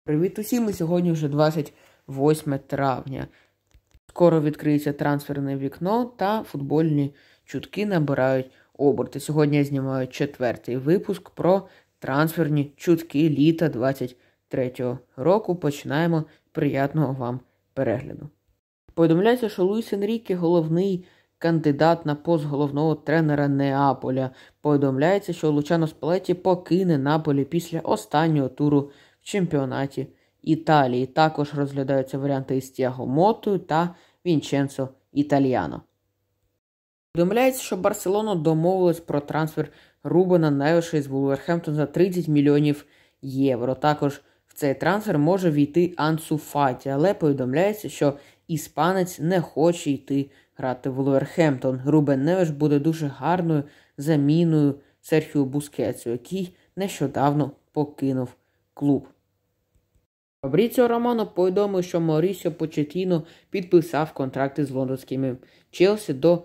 Привіт усім! Сьогодні вже 28 травня. Скоро відкриється трансферне вікно та футбольні чутки набирають оберти. Сьогодні я знімаю 4-й випуск про трансферні чутки літа 23-го року. Починаємо. Приятного вам перегляду. Повідомляється, що Луїс Енріке – головний кандидат на пост головного тренера Неаполя. Повідомляється, що Лучано Спалетті покине Наполі після останнього туру в чемпіонаті Італії. Також розглядаються варіанти із Тіаго Мотою та Вінченцо Італіано. Повідомляється, що Барселона домовилась про трансфер Рубена Невеша із Вулверхемптон за 30 мільйонів євро. Також в цей трансфер може війти Ансу Фаті, але повідомляється, що іспанець не хоче йти грати в Вулверхемптон. Рубен Невеш буде дуже гарною заміною Серхіо Бускетсу, який нещодавно покинув клуб. Фабріціо Романо повідомив, що Маурісіо Почеттіно підписав контракти з лондонськими Челсі до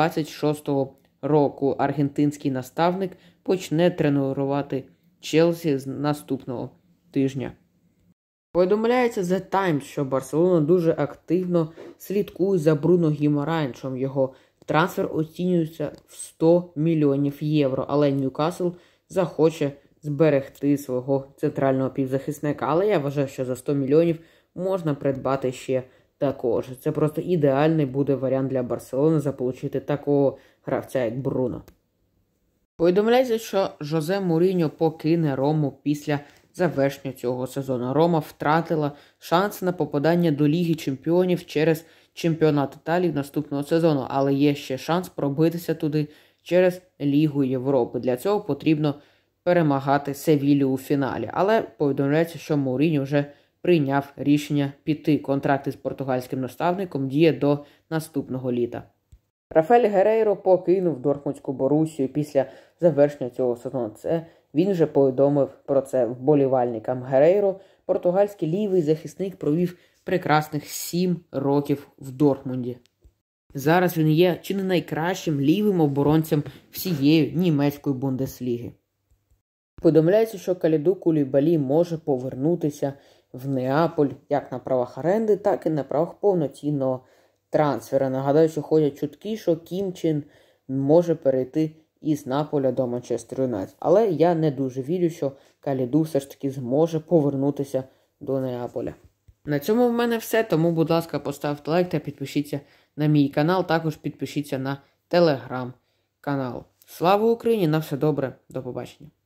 26-го року. Аргентинський наставник почне тренувати Челсі з наступного тижня. Повідомляється The Times, що Барселона дуже активно слідкує за Бруно Гімарайншем. Його трансфер оцінюється в 100 мільйонів євро, але Ньюкасл захоче зберегти свого центрального півзахисника. Але я вважаю, що за 100 мільйонів можна придбати ще також. Це просто ідеальний буде варіант для Барселони заполучити такого гравця, як Бруно. Повідомляється, що Жозе Муріньо покине Рому після завершення цього сезону. Рома втратила шанс на попадання до Ліги Чемпіонів через чемпіонат Італії наступного сезону, але є ще шанс пробитися туди через Лігу Європи. Для цього потрібно перемагати Севілью у фіналі. Але повідомляється, що Муріньо вже прийняв рішення піти. Контракт із португальським наставником діє до наступного літа. Рафаель Герейро покинув Дортмундську Борусію після завершення цього сезону. Він вже повідомив про це вболівальникам. Герейро, португальський лівий захисник, провів прекрасних 7 років в Дортмунді. Зараз він є чи не найкращим лівим оборонцем всієї німецької Бундесліги. Повідомляється, що Каліду Кулібалі може повернутися в Неаполь як на правах оренди, так і на правах повноцінного трансфера. Нагадаю, що ходять чутки, що Кім Чен може перейти із Наполя до Манчестер Юнайтед. Але я не дуже вірю, що Каліду все ж таки зможе повернутися до Неаполя. На цьому в мене все, тому, будь ласка, поставте лайк та підпишіться на мій канал. Також підпишіться на телеграм-канал. Слава Україні! На все добре, до побачення.